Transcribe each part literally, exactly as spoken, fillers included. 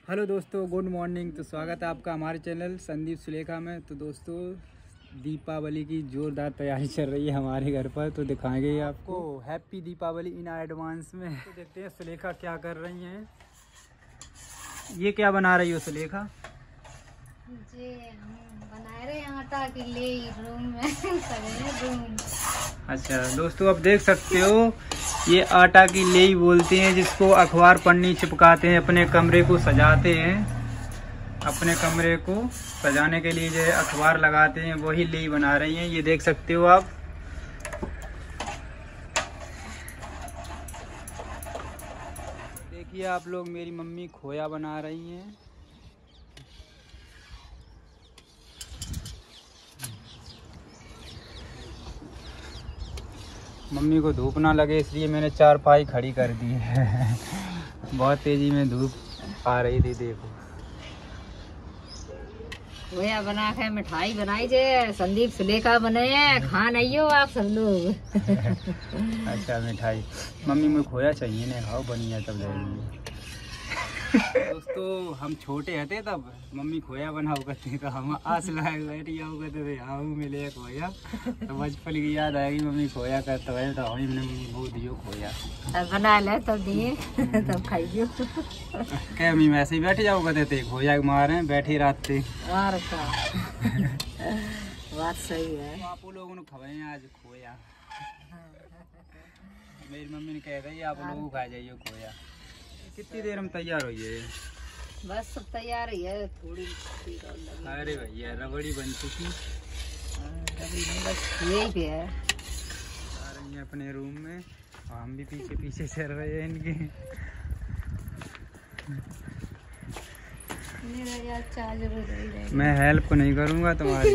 Hello दोस्तों, good morning. तो स्वागत है आपका हमारे चैनल संदीप सुलेखा में। तो दोस्तों, दीपावली की जोरदार तैयारी चल रही है हमारे घर पर, तो दिखाएंगे आपको। हैप्पी दीपावली इन एडवांस में। तो देखते हैं सुलेखा क्या कर रही हैं। ये क्या बना रही हो सुलेखा? जी हम बना रहे हैं आटा के लिए रूम में रूम। अच्छा दोस्तों, अब देख सकते हो ये आटा की लेई बोलते हैं, जिसको अखबार पन्नी चिपकाते हैं, अपने कमरे को सजाते हैं। अपने कमरे को सजाने के लिए जो है अखबार लगाते हैं, वही लेई बना रही हैं। ये देख सकते हो आप। देखिए आप लोग, मेरी मम्मी खोया बना रही हैं। मम्मी को धूप ना लगे इसलिए मैंने चारपाई खड़ी कर दी है। बहुत तेजी में धूप आ रही थी, देखो। खोया बना के मिठाई बनाई जे संदीप सुलेखा बने खा नहीं हो आप सब लोग। अच्छा मिठाई, मम्मी में खोया चाहिए ना, खाओ बनिया तब लेंगे। दोस्तों, हम छोटे हते तब मम्मी खोया बनाओ करती, तो हम आस लगा बैठी आओ करते थे, हाँ मिले खोया। तो बचपन की याद आएगी, मम्मी खोया करते हुए तो हमें वो दियो खोया बना ले तब दिए तब खाइयो। क्या मम्मी ऐसे ही बैठ जाओ करते थे, खोया के मारे बैठी रहते। और का बात सही है। आप लोगों ने खवाए आज खोया। मेरी मम्मी ने कह रही आप लोगों को खा जाइए खोया। कितनी देर में तैयार हुई है? बस सब तैयार ही है, थोड़ी। अरे भैया रबड़ी बन चुकी। बस यही पे है। आ रही है अपने रूम में, हम भी पीछे पीछे चल रहे हैं इनके। मेरा यार चार्जर मैं हेल्प नहीं करूँगा तुम्हारी।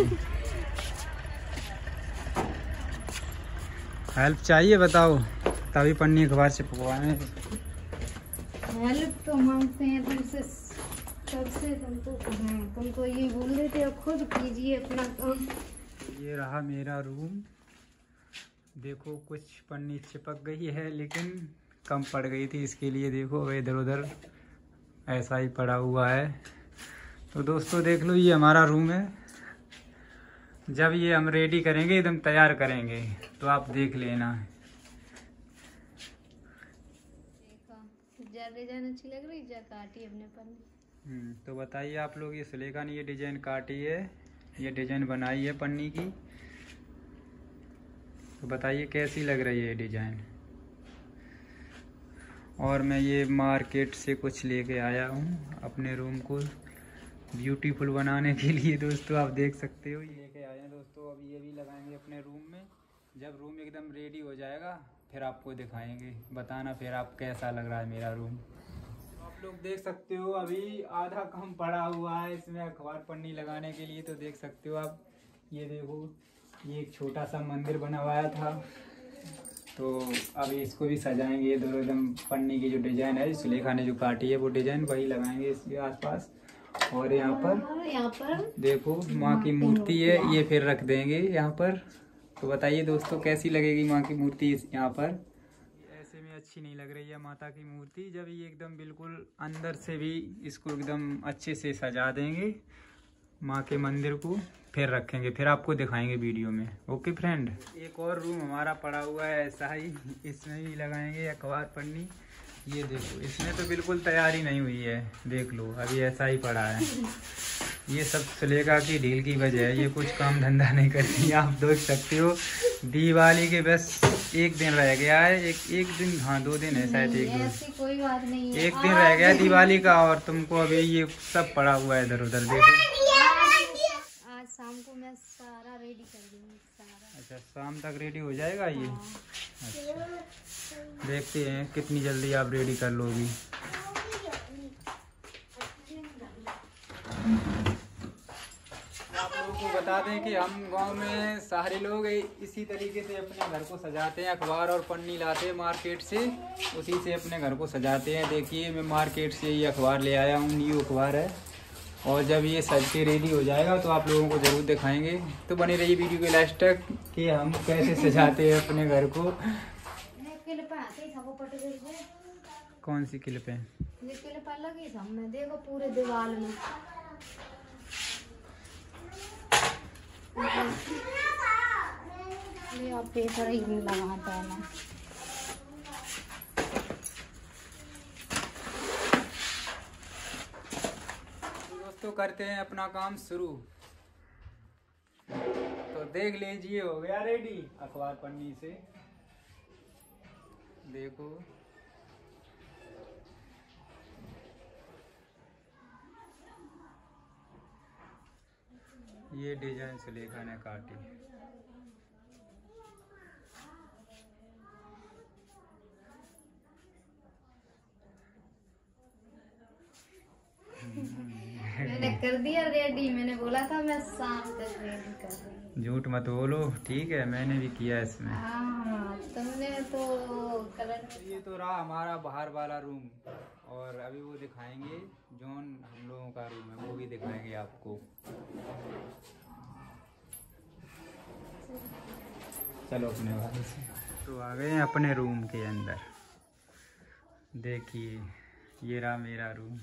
हेल्प चाहिए बताओ, तभी पन्नी अखबार से पकवाए। हेल्प तो मांगते हैं तुमसे, सबसे तुमको कहें, तुमको ये बोल देते हो खुद कीजिए अपना काम। ये रहा मेरा रूम। देखो कुछ पन्नी चिपक गई है, लेकिन कम पड़ गई थी, इसके लिए देखो इधर उधर ऐसा ही पड़ा हुआ है। तो दोस्तों देख लो, ये हमारा रूम है। जब ये हम रेडी करेंगे, एकदम तैयार करेंगे, तो आप देख लेना। डिजाइन अच्छी लग रही है, काटी अपने पन्नी। तो बताइए आप लोग, ये सुलेखा ने ये डिजाइन काटी है, ये डिजाइन बनाई है पन्नी की, तो बताइए कैसी लग रही है ये डिजाइन। और मैं ये मार्केट से कुछ लेके आया हूँ अपने रूम को ब्यूटीफुल बनाने के लिए। दोस्तों आप देख सकते हो, ये लेके आए हैं दोस्तों। अब ये भी लगाएंगे अपने रूम में। जब रूम एकदम रेडी हो जाएगा फिर आपको दिखाएंगे, बताना फिर आप कैसा लग रहा है मेरा रूम। आप लोग देख सकते हो, अभी आधा कम पड़ा हुआ है इसमें अखबार पन्नी लगाने के लिए। तो देख सकते हो आप, ये देखो, ये एक छोटा सा मंदिर बना हुआ था, तो अभी इसको भी सजाएंगे। ये दोनों एकदम पन्नी की जो डिजाइन है सुलेखा ने जो काटी है, वो डिजाइन वही लगाएंगे इसके आसपास। और यहाँ पर यहाँ पर देखो माँ की मूर्ति है, ये फिर रख देंगे यहाँ पर। तो बताइए दोस्तों कैसी लगेगी माँ की मूर्ति यहाँ पर? ऐसे में अच्छी नहीं लग रही है माता की मूर्ति। जब ये एकदम बिल्कुल अंदर से भी इसको एकदम अच्छे से सजा देंगे माँ के मंदिर को, फिर रखेंगे, फिर आपको दिखाएंगे वीडियो में। Okay friend. एक और रूम हमारा पड़ा हुआ है ऐसा ही, इसमें भी लगाएंगे अखबार पन्नी। ये देखो, इसमें तो बिल्कुल तैयारी नहीं हुई है, देख लो अभी ऐसा ही पड़ा है। ये सब सुलेखा की ढील की वजह है, ये कुछ काम धंधा नहीं करती। आप देख सकते हो, दिवाली के बस एक दिन रह गया है। एक एक दिन, हाँ दो दिन है शायद, एक दिन कोई बात नहीं है। एक दिन रह गया दिवाली का, और तुमको अभी ये सब पड़ा हुआ है इधर उधर। देखो आज शाम को मैं सारा रेडी कर दूंगी, सारा। अच्छा, शाम तक रेडी हो जाएगा ये? अच्छा, देखते हैं कितनी जल्दी आप रेडी कर लोगी। आप लोगों को बता दें कि हम गांव में सारे लोग इसी तरीके से अपने घर को सजाते हैं। अखबार और पन्नी लाते हैं मार्केट से, उसी से अपने घर को सजाते हैं। देखिए मैं मार्केट से ये अखबार ले आया हूँ, न्यू अखबार है। और जब ये सज के रेडी हो जाएगा तो आप लोगों को ज़रूर दिखाएंगे। तो बने रहिए वीडियो के लास्ट तक कि हम कैसे सजाते हैं अपने घर को। क्लिप आते हैं, सबको पट गई है। कौन सी क्लिप है? ये क्लिप अलग ही था, मैं देखो पूरे दीवार में ये आप पेपर ही लगाता है ना। दोस्तों करते हैं अपना काम शुरू। तो देख लीजिए हो गया रेडी अखबार पन्नी से, देखो ये डिजाइन सुलेखा ने काटी। मैंने कर दिया रेडी, मैंने बोला था मैं शाम तक रेडी कर दूंगी। झूठ मत बोलो, ठीक है मैंने भी किया इसमें। हाँ तुमने तो कलर। ये तो रहा हमारा बाहर वाला रूम, और अभी वो दिखाएंगे जोन हम लोगों का रूम है, वो भी दिखाएंगे आपको। चलो अपने वाले से तो आ गए हैं अपने रूम के अंदर। देखिए ये रहा मेरा रूम।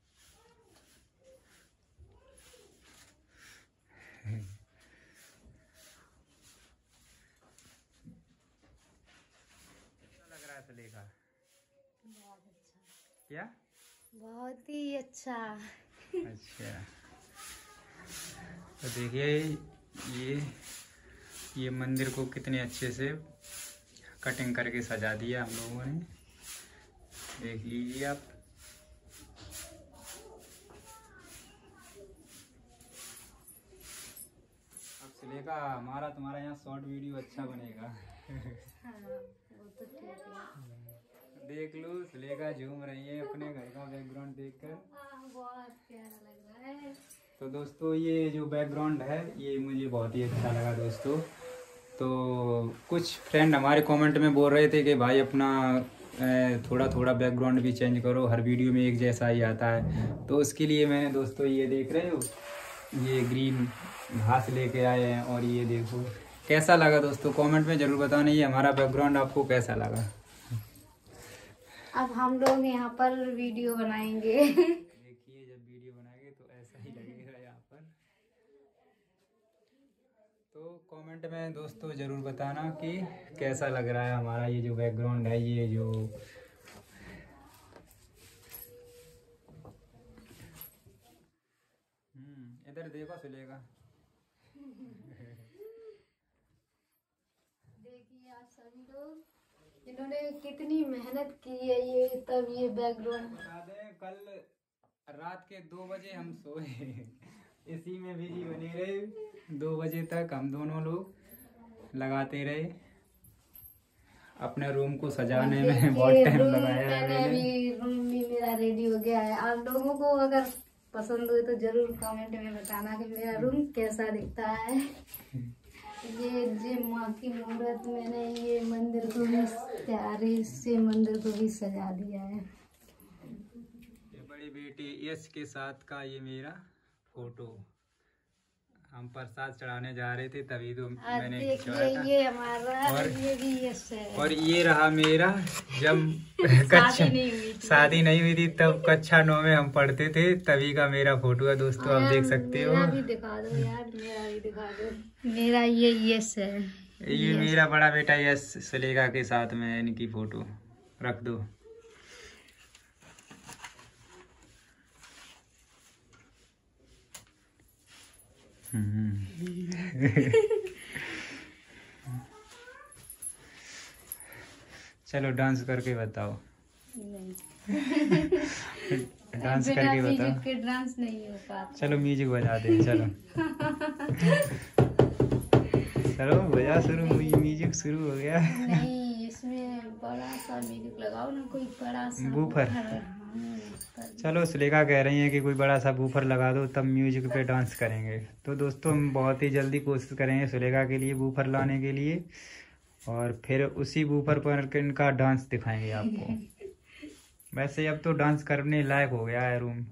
लग रहा है सुलेखा? बहुत अच्छा। क्या? बहुत ही अच्छा। अच्छा तो देखिए ये ये मंदिर को कितने अच्छे से कटिंग करके सजा दिया हम लोगों ने, देख लीजिए आप। अब सुलेखा हमारा तुम्हारा यहाँ शॉर्ट वीडियो अच्छा बनेगा। हाँ, वो तो ठीक है। देख लो सुलेखा झूम रही है अपने घर का बैकग्राउंड देखकर। हाँ, बहुत प्यारा लग रहा है। तो दोस्तों ये जो बैकग्राउंड है ये मुझे बहुत ही अच्छा लगा दोस्तों। तो कुछ फ्रेंड हमारे कमेंट में बोल रहे थे कि भाई अपना थोड़ा थोड़ा बैकग्राउंड भी चेंज करो, हर वीडियो में एक जैसा ही आता है। तो उसके लिए मैंने दोस्तों ये देख रहे हो ये ग्रीन घास लेके आए हैं, और ये देखो कैसा लगा दोस्तों कमेंट में ज़रूर बताना ये हमारा बैकग्राउंड आपको कैसा लगा। अब हम लोग यहाँ पर वीडियो बनाएंगे। देखिए जब वीडियो बनाएंगे तो ऐसा ही लगेगा यहाँ पर। तो कमेंट में दोस्तों ज़रूर बताना कि कैसा लग रहा है हमारा ये जो बैकग्राउंड है, ये जो हम्म इधर देखो सुलेखा। देखिए आप सभी लोग, इन्होंने कितनी मेहनत की है ये तब ये बैकग्राउंड। बता दें कल रात के दो बजे हम सोए, इसी में बिजी बने रहे, दो बजे तक हम दोनों लोग लगाते रहे, अपने रूम को सजाने में बहुत टाइम लगाया है मैंने भी रूम भी मेरा रेडी हो गया है। आप लोगों को अगर पसंद हो तो जरूर कमेंट में बताना कि मेरा रूम कैसा दिखता है। ये जे माँ की मूर्त मैंने ये मंदिर को भी प्यारे से मंदिर को भी सजा दिया है। ये बड़ी बेटी यश के साथ का ये मेरा फोटो, हम प्रसाद चढ़ाने जा रहे थे तभी तो मैंने खिंचवाया था। ये हमारा और ये भी यश है। और ये रहा मेरा जब कक्षा शादी नहीं हुई थी तब कक्षा नौ में हम पढ़ते थे तभी का मेरा फोटो है दोस्तों, आप देख सकते हो। मेरा भी दिखा दो यार, मेरा भी दिखा दो। मेरा ये यश है। ये मेरा बड़ा बेटा यश सुलेखा के साथ में इनकी फोटो रख दो। चलो डांस करके बताओ। डांस करके बताओ। के डांस नहीं हो पाता। चलो म्यूजिक बजा दे। चलो चलो बजा शुरू, म्यूजिक शुरू हो गया। नहीं इसमें बड़ा सा म्यूजिक लगाओ ना, कोई बड़ा सा बूफर। चलो सुलेखा कह रही है कि कोई बड़ा सा बूफर लगा दो तब म्यूजिक पे डांस करेंगे। तो दोस्तों हम बहुत ही जल्दी कोशिश करेंगे सुलेखा के लिए बूफर लाने के लिए, और फिर उसी बूफर पर इनका डांस दिखाएंगे आपको। वैसे अब तो डांस करने लायक हो गया है रूम।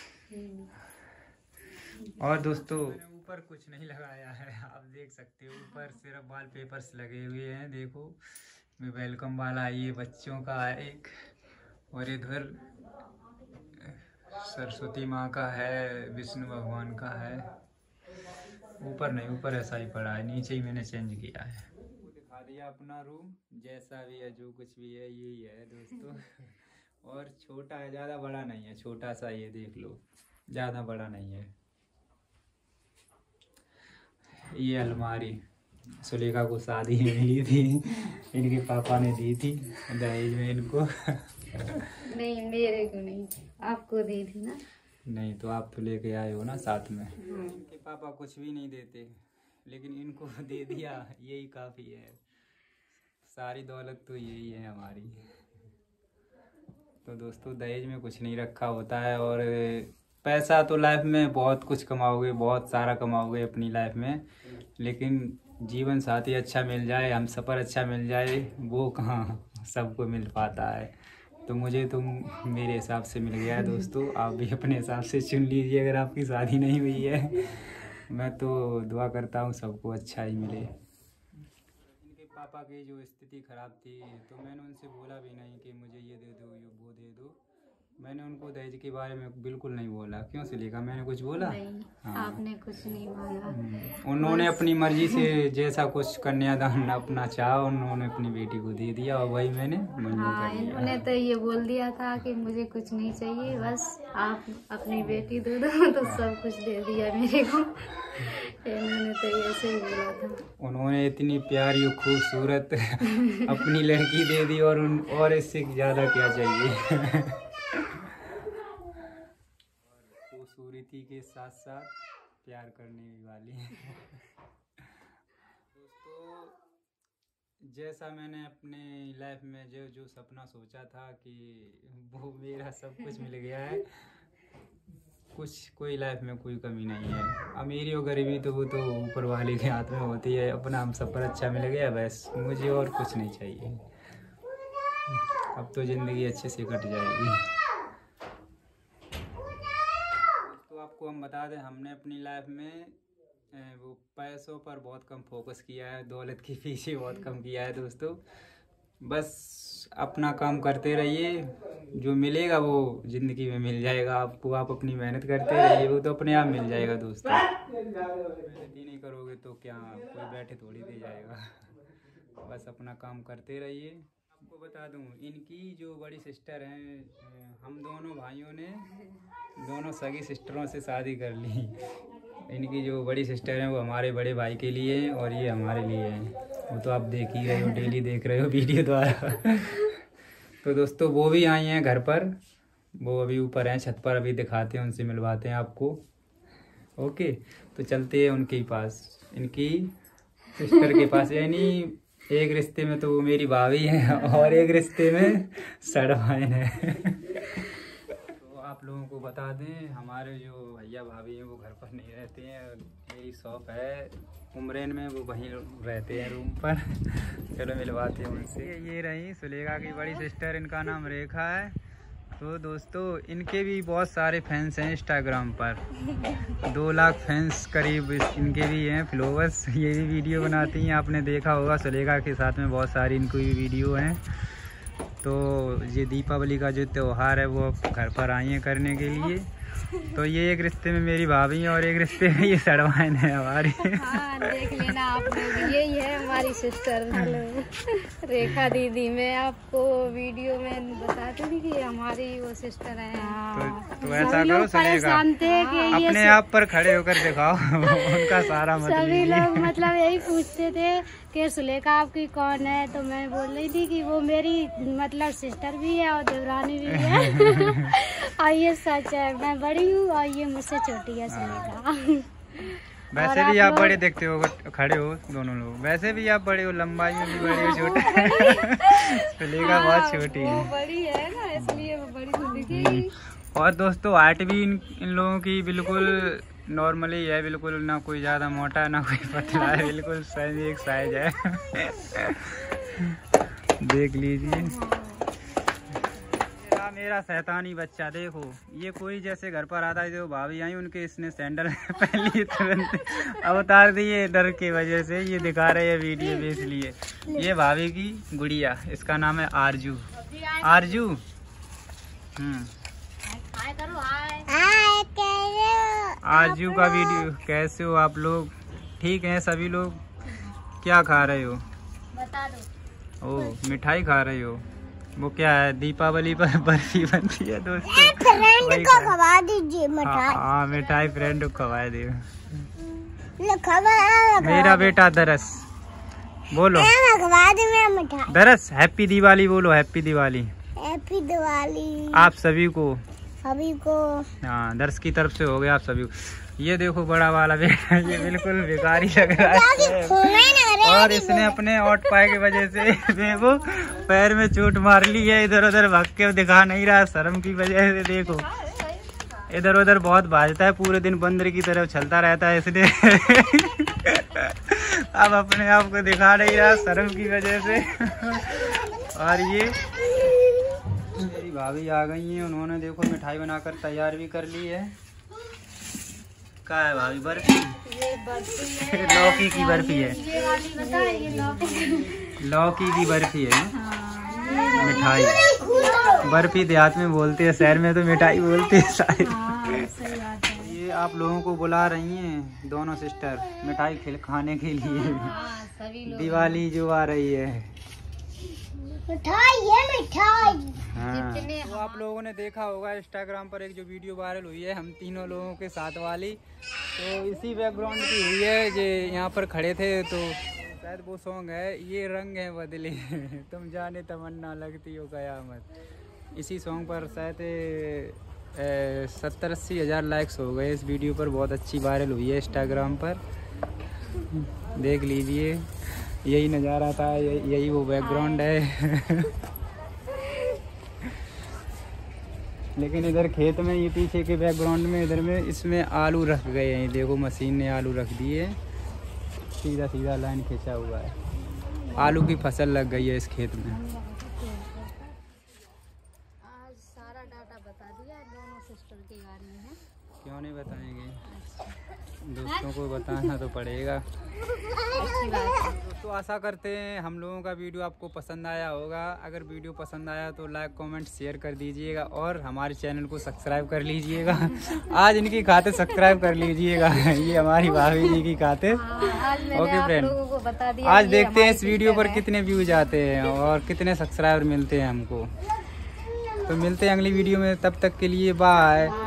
और दोस्तों ऊपर कुछ नहीं लगाया है, आप देख सकते हो ऊपर सिर्फ वॉल पेपर्स लगे हुए हैं। देखो वेलकम वाला ये बच्चों का एक, और इधर सरस्वती माँ का है, विष्णु भगवान का है। ऊपर नहीं, ऊपर ऐसा ही पड़ा है, नीचे ही मैंने चेंज किया है। दिखा दिया अपना रूम, जैसा भी है जो कुछ भी है यही है दोस्तों। और छोटा है, ज़्यादा बड़ा नहीं है, छोटा सा ये देख लो, ज़्यादा बड़ा नहीं है। ये अलमारी सुलेखा को शादी में मिली थी, इनके पापा ने दी थी दहेज में इनको। नहीं, मेरे को नहीं, आपको दी थी ना। नहीं तो आप तो लेके आए हो ना साथ में। इनके पापा कुछ भी नहीं देते, लेकिन इनको दे दिया, यही काफ़ी है। सारी दौलत तो यही है हमारी। तो दोस्तों दहेज में कुछ नहीं रखा होता है। और पैसा तो लाइफ में बहुत कुछ कमाओगे, बहुत सारा कमाओगे अपनी लाइफ में, लेकिन जीवन साथी अच्छा मिल जाए, हम सफ़र अच्छा मिल जाए, वो कहाँ सबको मिल पाता है। तो मुझे तो मेरे हिसाब से मिल गया है दोस्तों। आप भी अपने हिसाब से चुन लीजिए अगर आपकी शादी नहीं हुई है। मैं तो दुआ करता हूँ सबको अच्छा ही मिले। इनके पापा की जो स्थिति ख़राब थी, तो मैंने उनसे बोला भी नहीं कि मुझे ये दे दो, ये वो दे दो। मैंने उनको दहेज के बारे में बिल्कुल नहीं बोला। क्यों सुलेखा, मैंने कुछ बोला? नहीं, हाँ। आपने कुछ नहीं बोला। उन्होंने अपनी मर्जी से जैसा कुछ कन्यादान अपना चाहा, उन्होंने अपनी बेटी को दे दिया और वही मैंने मंजूर हाँ, कर लिया। इन्होंने तो ये बोल दिया था कि मुझे कुछ नहीं चाहिए, बस आप अपनी बेटी दे दो, तो सब कुछ दे दिया मेरे को। इन्होंने तो ऐसे ही बोला था। उन्होंने इतनी प्यारी खूबसूरत अपनी लड़की दे दी, और उन और इससे ज़्यादा क्या चाहिए। खूबसूरती के साथ साथ प्यार करने वाली। दोस्तों जैसा मैंने अपने लाइफ में जो जो सपना सोचा था कि वो मेरा सब कुछ मिल गया है। कुछ कोई लाइफ में कोई कमी नहीं है। अमीरी और गरीबी तो वो तो ऊपर वाले के हाथ में होती है। अपना हम सब पर अच्छा मिल गया, बस मुझे और कुछ नहीं चाहिए। अब तो ज़िंदगी अच्छे से कट जाएगी। तो आपको हम बता दें, हमने अपनी लाइफ में वो पैसों पर बहुत कम फोकस किया है, दौलत के पीछे बहुत कम किया है दोस्तों। बस अपना काम करते रहिए, जो मिलेगा वो ज़िंदगी में मिल जाएगा आपको। आप अपनी मेहनत करते रहिए, वो तो अपने आप मिल जाएगा दोस्तों। मेहनत ही नहीं करोगे तो क्या कोई बैठे थोड़ी दे जाएगा। बस अपना काम करते रहिए। आपको बता दूं, इनकी जो बड़ी सिस्टर हैं, हम दोनों भाइयों ने दोनों सगी सिस्टरों से शादी कर ली। इनकी जो बड़ी सिस्टर हैं वो हमारे बड़े भाई के लिए हैं, और ये हमारे लिए हैं। वो तो आप देख ही रहे हो, डेली देख रहे हो वीडियो द्वारा। तो दोस्तों वो भी आई हैं घर पर, वो अभी ऊपर हैं छत पर, अभी दिखाते हैं, उनसे मिलवाते हैं आपको। ओके, तो चलते हैं उनके पास, इनकी सिस्टर के पास। यानी एक रिश्ते में तो वो मेरी भाभी है, और एक रिश्ते में सड़वाइन है। तो आप लोगों को बता दें, हमारे जो भैया भाभी हैं वो घर पर नहीं रहते हैं। मेरी शॉप है उमरेन में, वो वहीं रहते हैं रूम पर। चलो मिलवाते हैं उनसे। ये रही सुलेखा की बड़ी सिस्टर, इनका नाम रेखा है। तो दोस्तों इनके भी बहुत सारे फैंस हैं इंस्टाग्राम पर, दो लाख फैंस करीब इनके भी हैं फॉलोअर्स। ये भी वीडियो बनाती हैं, आपने देखा होगा सुलेखा के साथ में बहुत सारी इनको भी वीडियो हैं। तो ये दीपावली का जो त्यौहार है वो घर पर आई हैं करने के लिए। तो ये एक रिश्ते में मेरी भाभी है, और एक रिश्ते में ये सड़वाइन है हमारी। हाँ, देख लेना आप लोग, यही है हमारी सिस्टर। हेलो रेखा दीदी, मैं आपको वीडियो में बताती थी कि हमारी वो सिस्टर है। तो, तो ऐसा करो सुलेखा, अपने आप पर खड़े होकर दिखाओ उनका सारा मतलब। सभी लोग मतलब यही पूछते थे कि सुलेखा आपकी कौन है, तो मैं बोल रही थी कि वो मेरी मतलब सिस्टर भी है और देवरानी भी है। और ये सच है, मैं बड़ी हूँ और ये मुझसे छोटी है सुलेखा। वैसे भी आप बड़े दिखते हो, खड़े हो दोनों लोग। वैसे भी आप बड़े हो, लंबाई में भी बड़े हो, छोटे। सुलेखा बहुत छोटी है, बड़ी है ना, इसलिए वो बड़ी दिखेगी। और दोस्तों हाइट भी इन, इन लोगों की बिल्कुल नॉर्मली है, बिल्कुल ना कोई ज़्यादा मोटा है ना कोई पतला है, बिल्कुल साइज एक साइज है। देख लीजिए मेरा शैतानी बच्चा, देखो ये कोई जैसे घर पर आता है, जो भाभी आई उनके इसने सैंडल पहन लिए, तुरंत अब उतार दिए डर की वजह से। ये दिखा रहे हैं वीडियो में, इसलिए। ये भाभी की गुड़िया, इसका नाम है आरजू। आरजू हम्म आजू का वीडियो। कैसे हो आप लोग? ठीक हैं सभी लोग? क्या खा रहे हो? बता दो। ओ मिठाई खा रहे हो? वो क्या है, दीपावली पर बर्फी बनती है दोस्तों। फ्रेंड को खवा दीजिए मिठाई। हाँ मिठाई फ्रेंड को खवा दे। खवा मेरा बेटा दरस बोलो। खवा दे मेरा मिठाई। दरस हैप्पी दिवाली बोलो। हैप्पी दिवाली। हैप्पी दिवाली आप सभी को। सभी को। हाँ दरस की तरफ से हो गया आप सभी को। ये देखो बड़ा वाला बेटा, ये बिल्कुल बेकारी लग रहा है और इसने अपने ऑट पाए की वजह से देखो पैर में चोट मार ली है। इधर उधर भाग के दिखा नहीं रहा शर्म की वजह से। देखो इधर उधर बहुत भाजता है, पूरे दिन बंदर की तरह चलता रहता है इसलिए अब अपने आप को दिखा नहीं रहा शर्म की वजह से। और ये मेरी भाभी आ गई हैं, उन्होंने देखो मिठाई बनाकर तैयार भी कर ली है। क्या है भाभी? बर्फी। ये बर्फी है। लौकी की बर्फी है। ये वाली बता, ये लौकी। लौकी की बर्फी है। हाँ, मिठाई बर्फी देहात में बोलते हैं, शहर में तो मिठाई बोलते हैं शायद। हाँ, सही बात है। ये आप लोगों को बुला रही हैं दोनों सिस्टर मिठाई खिल खाने के लिए। हाँ, सभी लोग। दिवाली जो आ रही है। मिठाई है मिठाई। हाँ। जितने तो आप लोगों ने देखा होगा इंस्टाग्राम पर एक जो वीडियो वायरल हुई है हम तीनों लोगों के साथ वाली, तो इसी बैकग्राउंड की हुई है। जो यहाँ पर खड़े थे तो शायद वो सॉन्ग है, ये रंग है बदले तुम जाने तमन्ना लगती हो कयामत। इसी सॉन्ग पर शायद सत्तर अस्सी हज़ार लाइक्स हो गए इस वीडियो पर। बहुत अच्छी वायरल हुई है इंस्टाग्राम पर, देख लीजिए। यही नज़ारा था, यही, यही वो बैकग्राउंड है लेकिन इधर खेत में ये पीछे के बैकग्राउंड में इधर में इसमें आलू रख गए हैं। देखो मशीन ने आलू रख दिए, सीधा सीधा लाइन खींचा हुआ है। आलू की फसल लग गई है इस खेत में। आज सारा डाटा बता दिया दोनों सिस्टर के बारे में है। क्यों नहीं बताएंगे, दोस्तों को बताना तो पड़ेगा। अच्छी बात है। दोस्तों आशा करते हैं हम लोगों का वीडियो आपको पसंद आया होगा। अगर वीडियो पसंद आया तो लाइक कमेंट शेयर कर दीजिएगा और हमारे चैनल को सब्सक्राइब कर लीजिएगा। आज इनकी खाते सब्सक्राइब कर लीजिएगा, ये हमारी भाभी जी की खाते। हाँ, आज मैंने ओके आप फ्रेंड, लोगों को बता दिया। आज ये देखते हैं इस हमारी वीडियो पर सिस्टर है। कितने व्यूज आते हैं और कितने सब्सक्राइबर मिलते हैं हमको। तो मिलते हैं अगली वीडियो में, तब तक के लिए बाय।